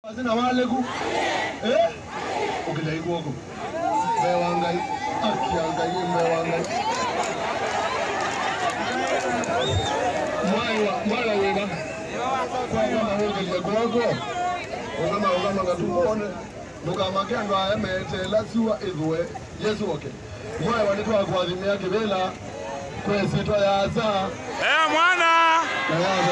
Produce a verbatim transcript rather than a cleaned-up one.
Azina waleku. Eh? Ukila iguoko. Mewangai. Akiangai mewangai. Mwaila, Mwaila wega. Kwa ukila iguoko. Ungama ungama ngatumone. Nuka makendo ayemete lasiwa idwe. Yesu oke. Mwaila wanitwa kwa adhimia kibela. Kwa sito ya aza. Eh mwana.